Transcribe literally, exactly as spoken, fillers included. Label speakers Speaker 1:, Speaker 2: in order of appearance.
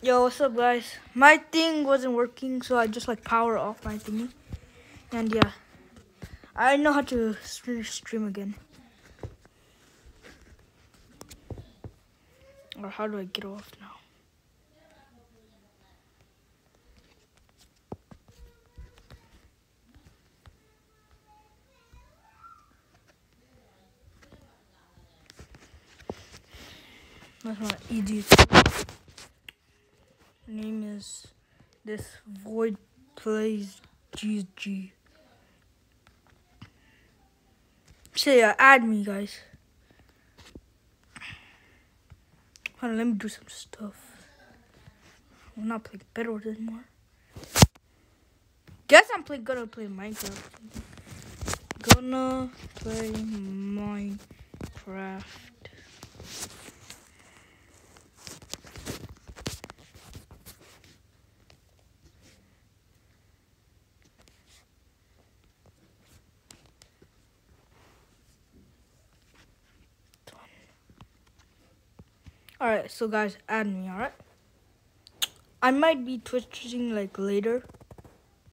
Speaker 1: Yo, what's up, guys? My thing wasn't working, so I just like power off my thingy. And yeah, I know how to st- stream again. Or how do I get off now? That's my easiest. Name is this Void Plays G G. So yeah, add me, guys. Hold on, let me do some stuff. I'm not playing Bedwars anymore. Guess I'm play, gonna play Minecraft. Gonna play Minecraft. Alright, so guys, add me, alright? I might be twitching like later.